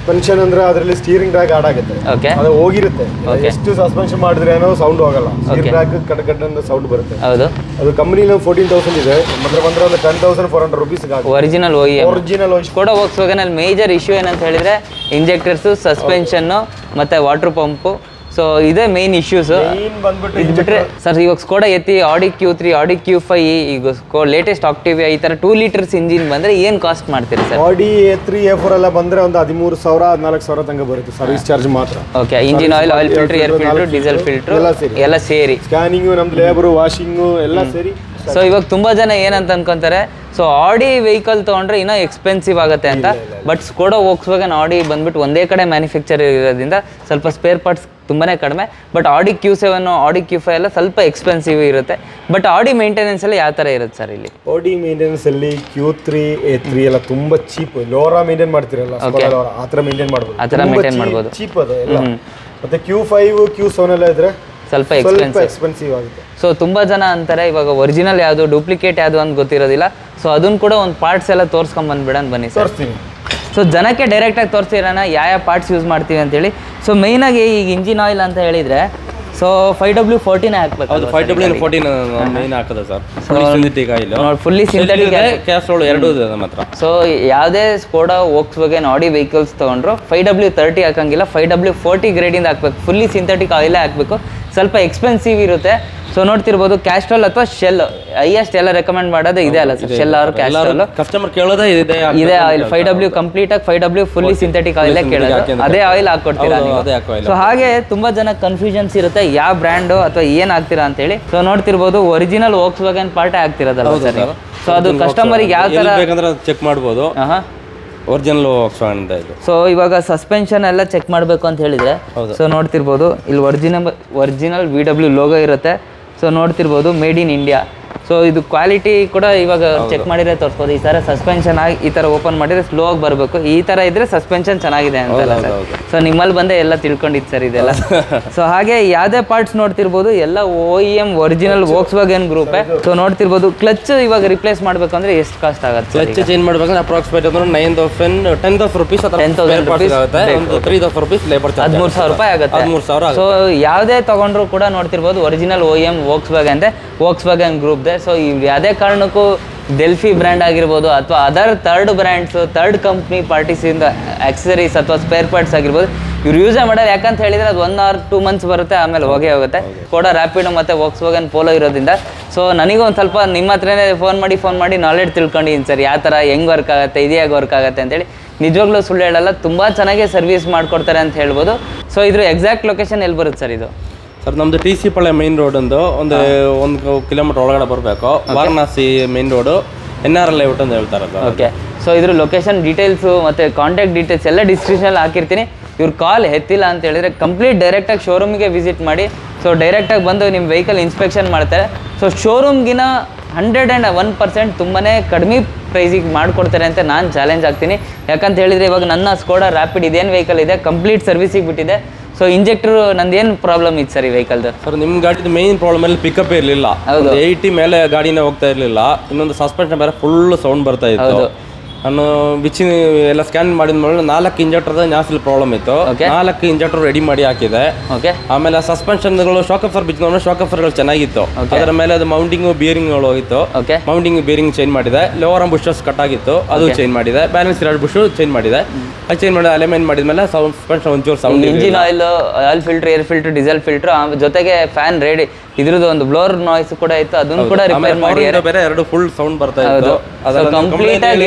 ಸಸ್ಪೆನ್ಷನ್ ಅಂದ್ರೆ ಅದರಲ್ಲಿ ಸ್ಟೀರಿಂಗ್ ರ್ಯಾಕ್ ಆಡ್ ಆಗುತ್ತೆ, ಅದು ಹೋಗಿರುತ್ತೆ. ಎಷ್ಟು ಸಸ್ಪೆನ್ಷನ್ ಮಾಡಿದ್ರೆ ಏನೋ ಸೌಂಡ್ ಹೋಗಲ್ಲ, ಸ್ಟೀರಿಂಗ್ ರ್ಯಾಕ್ ಕಟ್ ಕಟ್ ಅಂತ ಸೌಂಡ್ ಬರುತ್ತೆ. ಅದು ಕಂಪನಿಲಿ ಫೋರ್ಟೀನ್ ತೌಸಂಡ್ ಇದೆ, ಮಾತ್ರ ಬಂದ್ರೆ ಒಂದು ten thousand four hundred rupees original original Skoda Volkswagen major issue ಏನಂತ ಹೇಳಿದ್ರೆ ಇಂಜೆಕ್ಟರ್ಸ್, ಸಸ್ಪೆನ್ಷನ್ ಮತ್ತೆ ವಾಟರ್ ಪಂಪು. ಸೊ ಇದೇ ಮೇನ್ ಇಶ್ಯೂಸ್. ಇದು ಬಿಟ್ರೆ ಸರ್ ಇವಾಗ ಸ್ಕೋಡಾ ಎತ್ತಿ Audi Q three, Audi Q five, ಈಗ ಲೇಟೆಸ್ಟ್ ಆಕ್ಟಿವಿಯಾ ಈ ತರ ಟೂ ಲೀಟರ್ಸ್ ಇಂಜಿನ್ ಬಂದ್ರೆ ಏನ್ ಕಾಸ್ಟ್ ಮಾಡ್ತೀರಿ ಸರ್? ಆಡಿ ಎ ತ್ರೀ ಎ ಫೋರ್ ಎಲ್ಲ ಬಂದ್ರೆ ಒಂದು ಹದಿಮೂರು ಸಾವಿರ ಹದಿನಾಲ್ಕು ಸಾವಿರ ತನಕ ಬರುತ್ತೆ ಸರ್ವಿಸ್ ಚಾರ್ಜ್ ಮಾತ್ರ. Okay, engine oil, oil filter, air filter, diesel filter ಎಲ್ಲ ಸೇರಿ, ಸ್ಕ್ಯಾನಿಂಗು, ನಮ್ದು ಲೇಬರ್, ವಾಷಿಂಗು ಎಲ್ಲ ಸೇರಿ. ಸೊ ಇವಾಗ ತುಂಬಾ ಜನ ಏನಂತ ಅನ್ಕೊಂತಾರೆ, ಸೊ ಆಡಿ ವೆಹಿಕಲ್ ತೊಗೊಂಡ್ರೆ ಇನ್ನೂ ಎಕ್ಸ್ಪೆನ್ಸಿವ್ ಆಗುತ್ತೆ ಅಂತ. ಬಟ್ ಸ್ಕೋಡಾ ವೋಕ್ಸ್ವ್ಯಾಗನ್ ಆಡಿ ಬಂದ್ಬಿಟ್ಟು ಒಂದೇ ಕಡೆ ಮ್ಯಾನುಫ್ಯಾಕ್ಚರ್ ಇರೋದ್ರಿಂದ ಸ್ವಲ್ಪ ಸ್ಪೇರ್ ಪಾರ್ಟ್ಸ್ ತುಂಬಾನೇ ಕಡಿಮೆ. But Audi Q seven, Audi Q five ಎಲ್ಲ ಸ್ವಲ್ಪ ಎಕ್ಸ್ಪೆನ್ಸಿವ್ ಇರುತ್ತೆ. ಬಟ್ ಆಡಿ ಮೇಂಟೆನೆನ್ಸ್ ಎಲ್ಲ ಯಾವ ಥರ ಇರುತ್ತೆ ಸರ್ ಇಲ್ಲಿ? ಆಡಿ ಮೇಂಟೆನೆನ್ಸ್ ಅಲ್ಲಿ ಕ್ಯೂ ತ್ರೀ ಎ ತ್ರೀ ಎಲ್ಲ ತುಂಬಾ ಚೀಪ್. ಲೋರಾ ಮೇಂಟೈನ್ ಮಾಡ್ತಿರಲ್ಲ, ಆ ಥರ ಮೇಂಟೈನ್ ಮಾಡ್ಬೋದು, ಆ ಥರ ಮೇಂಟೈನ್ ಮಾಡ್ಬೋದು, ಚೀಪ್ ಅದು ಎಲ್ಲ. ಮತ್ತೆ ಕ್ಯೂ ಫೈವ್ ಕ್ಯೂ ಸೆವೆನ್ ಎಲ್ಲ ಇದ್ರೆ ಸ್ವಲ್ಪ ಎಕ್ಸ್ಪೆನ್ಸಿವ್ ಆಗುತ್ತೆ. ಸೊ ತುಂಬ ಜನ ಅಂತಾರೆ ಇವಾಗ ಒರಿಜಿನಲ್ ಯಾವುದು ಡೂಪ್ಲಿಕೇಟ್ ಯಾವುದು ಅಂತ ಗೊತ್ತಿರೋದಿಲ್ಲ. ಸೊ ಅದನ್ನು ಕೂಡ ಒಂದು ಪಾರ್ಟ್ಸ್ ಎಲ್ಲ ತೋರಿಸ್ಕೊಂಡ್ ಬಂದ್ಬಿಡೋಣ ಬನ್ನಿ ಸರ್. ಸೊ ಜನಕ್ಕೆ ಡೈರೆಕ್ಟಾಗಿ ತೋರಿಸಿರೋಣ ಯಾವ ಯಾವ ಪಾರ್ಟ್ಸ್ ಯೂಸ್ ಮಾಡ್ತೀವಿ ಅಂತೇಳಿ. ಸೊ ಮೇಯ್ನಾಗಿ ಈಗ ಇಂಜಿನ್ ಆಯಿಲ್ ಅಂತ ಹೇಳಿದರೆ ಸೊ ಫೈವ್ ಡಬ್ಲ್ಯೂ ಫೋರ್ಟೀನ್ ಹಾಕ್ಬೇಕು. ಫೈವ್ ಡಬ್ಲ್ಯೂ ಫೋರ್ಟೀನ್ ಮೇನ್ ಹಾಕೋದು sir. Synthetic oil, fully synthetic Castrol ಎರಡೂ ಇದೆ ನಮ್ಮ ಹತ್ರ. ಸೊ ಯಾವುದೇ ಸ್ಕೋಡಾ ವೋಕ್ಸ್ವ್ಯಾಗನ್ ಆಡಿ ವೆಹಿಕಲ್ಸ್ ತೊಗೊಂಡ್ರು ಫೈವ್ ಡಬ್ಲ್ಯೂ ತರ್ಟಿ ಹಾಕಂಗಿಲ್ಲ, ಫೈವ್ ಡಬ್ಲ್ಯೂ ಫೋರ್ಟಿ ಗ್ರೇಡಿಂದ ಹಾಕ್ಬೇಕು. ಫುಲ್ಲಿ ಸಿಂಥೆಟಿಕ್ ಆಯಿಲೇ ಹಾಕಬೇಕು, ಸ್ವಲ್ಪ ಎಕ್ಸ್ಪೆನ್ಸಿವ್ ಇರುತ್ತೆ. ಸೊ ನೋಡ್ತಿರ್ಬೋದು ಕ್ಯಾಸ್ಟ್ರೋಲ್ ಅಥವಾ ಶೆಲ್ ಹೈಯೆಸ್ಟ್ ಎಲ್ಲ ರೆಕಮೆಂಡ್ ಮಾಡೋದು ಇದೆ ಅಲ್ಲ sir, Shell or Castrol. Customer ಕೇಳೋದೇ ಇದೆ ಇದೇ ಆಯಿಲ್ ಫೈವ್ ಡಬ್ಲ್ಯೂ ಕಂಪ್ಲೀಟ್ ಆಗಿ ಫೈವ್ ಡಬ್ಲ್ಯೂ ಫುಲ್ಲಿ ಸಿಂಥೆಟಿಕ್ ಆಯಿಲೇ ಕೇಳೋದು, ಅದೇ ಆಯಿಲ್ ಹಾಕೊಡ್ತೀರಾ ನೀವು. ಸೊ ಹಾಗೆ ತುಂಬಾ ಜನ ಕನ್ಫ್ಯೂಷನ್ಸ್ ಇರುತ್ತೆ ಯಾವ ಬ್ರ್ಯಾಂಡು ಅಥವಾ ಏನ್ ಹಾಕ್ತೀರಾ ಅಂತೇಳಿ. ಸೊ ನೋಡ್ತಿರ್ಬೋದು ಒರಿಜಿನಲ್ ವೋಕ್ಸ್ವ್ಯಾಗನ್ ಪಾರ್ಟೇ ಹಾಕ್ತಿರೋದಲ್ಲ ಸರ್ ನೀವು. ಸೊ ಅದು ಕಸ್ಟಮರಿಗೆ ಯಾವ ತರ ಬೇಕಂದ್ರೆ ಚೆಕ್ ಮಾಡ್ಬೋದು, ಒರಿಜಿನಲ್ ವೋಕ್ಸ್ವ್ಯಾಗನ್ ಅಂತ ಇದು. ಸೊ ಇವಾಗ ಸಸ್ಪೆನ್ಷನ್ ಎಲ್ಲ ಚೆಕ್ ಮಾಡಬೇಕು ಅಂತ ಹೇಳಿದ್ರೆ ಸೊ ನೋಡ್ತಿರ್ಬೋದು ಇಲ್ಲಿ original original V W logo ಇರುತ್ತೆ. ಸೊ ನೋಡ್ತಿರ್ಬೋದು ಮೇಡ್ ಇನ್ ಇಂಡಿಯಾ. ಸೊ ಇದು ಕ್ವಾಲಿಟಿ ಕೂಡ ಇವಾಗ ಚೆಕ್ ಮಾಡಿದ್ರೆ ತೋರಿಸ್ಬೋದು. ಈ ಥರ ಸಸ್ಪೆನ್ಷನ್ ಆಗಿ ಈ ಥರ ಓಪನ್ ಮಾಡಿದ್ರೆ ಸ್ಲೋ ಆಗಿ ಬರಬೇಕು, ಈ ಥರ ಇದ್ರೆ ಸಸ್ಪೆನ್ಷನ್ ಚೆನ್ನಾಗಿದೆ ಅಂತಲ್ಲ ಸರ್. ಸೊ ನಿಮ್ಮಲ್ಲಿ ಬಂದೇ ಎಲ್ಲ ತಿಳ್ಕೊಂಡಿದ್ದು ಸರ್ ಇದೆಲ್ಲ. ಸೊ ಹಾಗೆ ಯಾವುದೇ ಪಾರ್ಟ್ಸ್ ನೋಡ್ತಿರ್ಬೋದು ಎಲ್ಲ O E M original Volkswagen ಗ್ರೂಪೇ. ಸೊ ನೋಡ್ತಿರ್ಬೋದು ಕ್ಲಚ್ ಇವಾಗ ರಿಪ್ಲೇಸ್ ಮಾಡಬೇಕು ಅಂದ್ರೆ ಎಷ್ಟು ಕಾಸ್ಟ್ ಆಗುತ್ತೆ? ಕ್ಲಚ್ ಚೇಂಜ್ ಮಾಡಬೇಕಂದ್ರೆ ಅಪ್ರಾಕ್ಸಿಮೇಟ್ ಅಂದ್ರೆ nine thousand ten thousand rupees ten thousand rupees ಆಗುತ್ತೆ. ಒಂದು three thousand rupees labour charge, ಹದಿಮೂರು ಸಾವಿರ ರೂಪಾಯಿ ಆಗುತ್ತೆ. ಹದಿಮೂರು ಸಾವಿರ. ಸೊ ಯಾವುದೇ ತಗೊಂಡ್ರು ಕೂಡ ನೋಡ್ತಿರ್ಬೋದು original O E M Volkswagen ಇದೆ, ವೋಕ್ಸ್ವ್ಯಾಗನ್ ಗ್ರೂಪ್ ಇದೆ. ಸೊ ಯಾವುದೇ ಕಾರಣಕ್ಕೂ ಡೆಲ್ಫಿ ಬ್ರ್ಯಾಂಡ್ ಆಗಿರ್ಬೋದು ಅಥವಾ other third brands, third company ಪಾರ್ಟೀಸಿಂದ ಆಕ್ಸೆಸರೀಸ್ ಅಥವಾ ಸ್ಪೇರ್ ಪಾರ್ಟ್ಸ್ ಆಗಿರ್ಬೋದು ಇವ್ರು ಯೂಸೇ ಮಾಡೋದು. ಯಾಕಂತ ಹೇಳಿದ್ರೆ ಅದು ಒನ್ ಅವರ್ ಟೂ ಮಂತ್ಸ್ ಬರುತ್ತೆ, ಆಮೇಲೆ ಹೋಗೇ ಹೋಗುತ್ತೆ. ಕೂಡ ರ್ಯಾಪಿಡೋ ಮತ್ತು ವೋಕ್ಸ್ವ್ಯಾಗನ್ ಪೋಲೋ ಇರೋದ್ರಿಂದ ಸೊ ನನಗೂ ಒಂದು ಸ್ವಲ್ಪ ನಿಮ್ಮ ಹತ್ರನೇ ಫೋನ್ ಮಾಡಿ ಫೋನ್ ಮಾಡಿ ನಾಲೆಡ್ಜ್ ತಿಳ್ಕೊಂಡಿದ್ದೀನಿ ಸರ್, ಯಾವ ಥರ ಹೆಂಗೆ ವರ್ಕ್ ಆಗುತ್ತೆ, ಇದು ಹೇಗೆ ವರ್ಕ್ ಆಗುತ್ತೆ ಅಂತೇಳಿ. ನಿಜವಾಗ್ಲೂ ಸುಳ್ಳು ಹೇಳಲ್ಲ, ತುಂಬ ಚೆನ್ನಾಗಿ ಸರ್ವಿಸ್ ಮಾಡ್ಕೊಡ್ತಾರೆ ಅಂತ ಹೇಳ್ಬೋದು. ಸೊ ಇದ್ರ ಎಕ್ಸಾಕ್ಟ್ ಲೊಕೇಶನ್ ಎಲ್ಲಿ ಬರುತ್ತೆ ಸರ್ ಇದು? ಸರ್ ನಮ್ದು T C Palya main road ಒಂದು ಒಂದು ಒಂದು ಕಿಲೋಮೀಟರ್ ಒಳಗಡೆ ಬರಬೇಕು. Varanasi main road N R L layout ಅಂತ ಹೇಳ್ತಾರೆ ಸರ್. ಓಕೆ. ಸೊ ಇದ್ರ ಲೊಕೇಶನ್ ಡೀಟೇಲ್ಸು ಮತ್ತು ಕಾಂಟ್ಯಾಕ್ಟ್ ಡೀಟೇಲ್ಸ್ ಎಲ್ಲ ಡಿಸ್ಕ್ರಿಪ್ಷನಲ್ಲಿ ಹಾಕಿರ್ತೀನಿ. ಇವ್ರ ಕಾಲ್ ಎತ್ತಿಲ್ಲ ಅಂತ ಹೇಳಿದ್ರೆ ಕಂಪ್ಲೀಟ್ ಡೈರೆಕ್ಟಾಗಿ ಶೋರೂಮಿಗೆ ವಿಸಿಟ್ ಮಾಡಿ. ಸೊ ಡೈರೆಕ್ಟಾಗಿ ಬಂದು ನಿಮ್ಮ ವೆಹಿಕಲ್ ಇನ್ಸ್ಪೆಕ್ಷನ್ ಮಾಡ್ತಾರೆ. ಸೊ ಶೋರೂಮ್ಗಿನ ಹಂಡ್ರೆಡ್ ಆ್ಯಂಡ್ ಒನ್ ಪರ್ಸೆಂಟ್ ತುಂಬಾ ಕಡಿಮೆ ಪ್ರೈಸಿಗೆ ಮಾಡಿಕೊಡ್ತಾರೆ ಅಂತ ನಾನು ಚಾಲೆಂಜ್ ಆಗ್ತೀನಿ. ಯಾಕಂತ ಹೇಳಿದರೆ ಇವಾಗ ನನ್ನ ಸ್ಕೋಡಾ ರ್ಯಾಪಿಡ್ ಇದೇನು ವೆಹಿಕಲ್ ಇದೆ ಕಂಪ್ಲೀಟ್ ಸರ್ವಿಸಿಗೆ ಬಿಟ್ಟಿದೆ. ಸೊ ಇಂಜೆಕ್ಟರ್ ನಂದೇನು ಪ್ರಾಬ್ಲಮ್ ಇತ್ತು ಸರ್ ಈ ವೆಹಿಕಲ್ದು? ಸರ್ ನಿಮ್ಮ ಗಾಡಿದು ಮೇನ್ ಪ್ರಾಬ್ಲಮ್ ಅಲ್ಲಿ ಪಿಕಪ್ ಇರಲಿಲ್ಲ, ಏಯ್ಟಿ ಮೇಲೆ ಗಾಡಿನೇ ಹೋಗ್ತಾ ಇರಲಿಲ್ಲ. ಇನ್ನೊಂದು ಸಸ್ಪೆನ್ಷನ್ ಬೇರೆ ಫುಲ್ ಸೌಂಡ್ ಬರ್ತಾ ಇತ್ತು. ನಾನು ಬಿಚ್ಚಿ ಎಲ್ಲ ಸ್ಕ್ಯಾನ್ ಮಾಡಿದ ಮೇಲೆ ನಾಲ್ಕು ಇಂಜೆಕ್ಟರ್ ಜಾಸ್ತಿ ಪ್ರಾಬ್ಲಮ್ ಇತ್ತು. ನಾಲ್ಕು ಇಂಜೆಕ್ಟರ್ ರೆಡಿ ಮಾಡಿ ಹಾಕಿದೆ. ಆಮೇಲೆ ಸಸ್ಪೆನ್ಷನ್ಗಳು ಶಾಕಫರ್ ಬಿಚ್ಚ ಶಾಕಫರ್ಗಳು ಚೆನ್ನಾಗಿತ್ತು. ಅದರ ಮೇಲೆ ಅದು ಮೌಂಟಿಂಗ್ ಬಿಯರಿಂಗ್ಗಳು ಹೋಗಿತ್ತು. ಮೌಂಟಿಂಗ್ ಬಿಯರಿಂಗ್ ಚೇಂಜ್ ಮಾಡಿದೆ. ಲೋವರ್ ಬುಷಸ್ ಕಟ್ ಆಗಿತ್ತು, ಅದು ಚೇಂಜ್ ಮಾಡಿದೆ. ಬ್ಯಾಲೆನ್ಸ್ ಎರಡು ಬುಷ್ ಚೇಂಜ್ ಮಾಡಿದೆ. ಅದು ಚೇಂಜ್ ಮಾಡಿ ಅಲೈನ್ಮೆಂಟ್ ಮಾಡಿದ್ಮೇಲೆ ಸಸ್ಪೆನ್ಷನ್ ಒಂಚೂರು sound, engine oil, oil filter, air filter, diesel filter, ಜೊತೆಗೆ ಫ್ಯಾನ್ ರೆಡಿ ಇದ್ರದ್ದು ಒಂದು ಬ್ಲೋರ್ ನಾಯ್ಸ್ ಕೂಡ ಇತ್ತು, ಅದನ್ನು ಕೂಡ ರಿಪೇರ್ ಮಾಡಿ ಬೇರೆ ಎರಡು ಫುಲ್ ಸೌಂಡ್ ಬರ್ತಾ ಇತ್ತು. ಕಂಪ್ಲೀಟ್ ಆಗಿ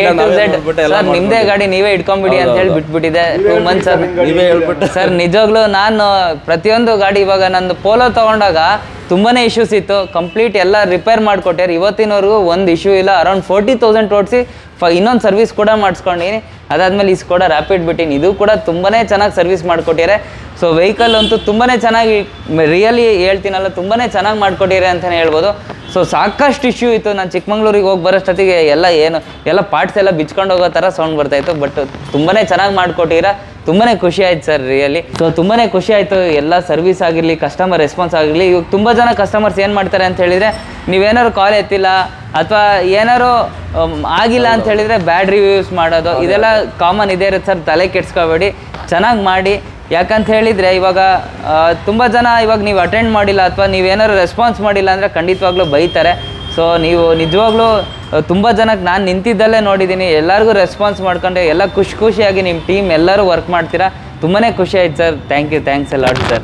ಸರ್ ನಿಮ್ದೇ ಗಾಡಿ ನೀವೇ ಇಟ್ಕೊಂಡ್ಬಿಡಿ ಅಂತ ಹೇಳಿ ಬಿಟ್ಬಿಟ್ಟಿದೆ ಟೂ ಮಂತ್ಸ್ ಸರ್. ನೀವೇ ಹೇಳ್ಬಿಟ್ಟು ಸರ್ ನಿಜವಾಗ್ಲೂ ನಾನು ಪ್ರತಿಯೊಂದು ಗಾಡಿ ಇವಾಗ ನಂದು ಪೋಲೋ ತಗೊಂಡಾಗ ತುಂಬಾನೇ ಇಶ್ಯೂಸ್ ಇತ್ತು, ಕಂಪ್ಲೀಟ್ ಎಲ್ಲ ರಿಪೇರ್ ಮಾಡಿಕೊಟ್ಟಾರೆ. ಇವತ್ತಿನವರೆಗೂ ಒಂದು ಇಶ್ಯೂ ಇಲ್ಲ. ಅರೌಂಡ್ ಫೋರ್ಟಿ ತೌಸಂಡ್ ಟೋಡ್ಸಿ ಫ ಇನ್ನೊಂದು ಸರ್ವಿಸ್ ಕೂಡ ಮಾಡಿಸ್ಕೊಂಡಿನಿ. ಅದಾದಮೇಲೆ ಈ ಸ್ಕೋಡಾ ರ್ಯಾಪಿಡ್ ಬಿಟ್ಟಿನಿ, ಇದು ಕೂಡ ತುಂಬಾ ಚೆನ್ನಾಗಿ ಸರ್ವಿಸ್ ಮಾಡಿಕೊಟ್ಟಿದ್ದಾರೆ. ಸೊ ವೆಹಿಕಲ್ ಅಂತೂ ತುಂಬಾ ಚೆನ್ನಾಗಿ ರಿಯಲಿ ಹೇಳ್ತೀನಲ್ಲ ತುಂಬಾ ಚೆನ್ನಾಗಿ ಮಾಡಿಕೊಟ್ಟಿದ್ದಾರೆ ಅಂತಲೇ ಹೇಳ್ಬೋದು. ಸೊ ಸಾಕಷ್ಟು ಇಶ್ಯೂ ಇತ್ತು. ನಾನು ಚಿಕ್ಕಮಂಗ್ಳೂರಿಗೆ ಹೋಗಿ ಬರೋಷ್ಟೊತ್ತಿಗೆ ಎಲ್ಲ ಏನು ಎಲ್ಲ ಪಾರ್ಟ್ಸ್ ಎಲ್ಲ ಬಿಚ್ಕೊಂಡು ಹೋಗೋ ಥರ ಸೌಂಡ್ ಬರ್ತಾಯಿತ್ತು. ಬಟ್ ತುಂಬಾ ಚೆನ್ನಾಗಿ ಮಾಡಿಕೊಟ್ಟಿರ, ತುಂಬಾ ಖುಷಿ ಆಯ್ತು ಸರ್ ರಿಯಲಿ. ಸೊ ತುಂಬಾ ಖುಷಿ ಆಯಿತು. ಎಲ್ಲ ಸರ್ವಿಸ್ ಆಗಿರಲಿ, ಕಸ್ಟಮರ್ ರೆಸ್ಪಾನ್ಸ್ ಆಗಿರಲಿ. ಇವಾಗ ತುಂಬ ಜನ ಕಸ್ಟಮರ್ಸ್ ಏನು ಮಾಡ್ತಾರೆ ಅಂತ ಹೇಳಿದರೆ ನೀವೇನಾದ್ರು ಕಾಲ್ ಎತ್ತಿಲ್ಲ ಅಥವಾ ಏನಾರು ಆಗಿಲ್ಲ ಅಂತ ಹೇಳಿದರೆ ಬ್ಯಾಡ್ ರಿವ್ಯೂಸ್ ಮಾಡೋದು ಇದೆಲ್ಲ ಕಾಮನ್ ಇದೇ ಇರುತ್ತೆ ಸರ್. ತಲೆ ಕೆಡ್ಸ್ಕೋಬೇಡಿ, ಚೆನ್ನಾಗಿ ಮಾಡಿ. ಯಾಕಂತ ಹೇಳಿದರೆ ಇವಾಗ ತುಂಬ ಜನ ಇವಾಗ ನೀವು ಅಟೆಂಡ್ ಮಾಡಿಲ್ಲ ಅಥವಾ ನೀವೇನಾದ್ರು ರೆಸ್ಪಾನ್ಸ್ ಮಾಡಿಲ್ಲ ಅಂದರೆ ಖಂಡಿತವಾಗ್ಲೂ ಬೈತಾರೆ. ಸೊ ನೀವು ನಿಜವಾಗ್ಲೂ ತುಂಬ ಜನಕ್ಕೆ ನಾನು ನಿಂತಿದ್ದಲ್ಲೇ ನೋಡಿದ್ದೀನಿ, ಎಲ್ಲರಿಗೂ ರೆಸ್ಪಾನ್ಸ್ ಮಾಡ್ಕೊಂಡೆ ಎಲ್ಲ ಖುಷಿ ಖುಷಿಯಾಗಿ ನಿಮ್ಮ ಟೀಮ್ ಎಲ್ಲರೂ ವರ್ಕ್ ಮಾಡ್ತೀರಾ. ತುಂಬಾ ಖುಷಿ ಆಯ್ತು sir. Thank you, thanks a lot sir.